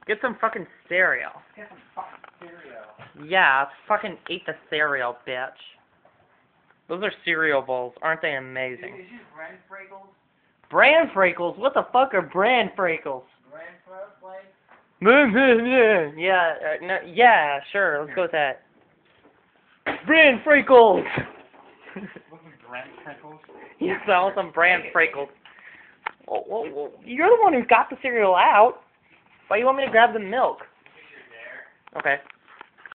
Get some fucking cereal. Get some fucking cereal. Yeah, fucking eat the cereal, bitch. Those are cereal bowls. Aren't they amazing? Dude, is this Bran Frakles? Bran Frakles? What the fuck are Bran Frakles? Bran Frakles? Yeah, no, yeah, sure, let's go with that. Bran Frakles! Wasn't Bran Frakles? Yes, I want some Bran Frakles. Well, you're the one who got the cereal out. Why do you want me to grab the milk? You're there. Okay.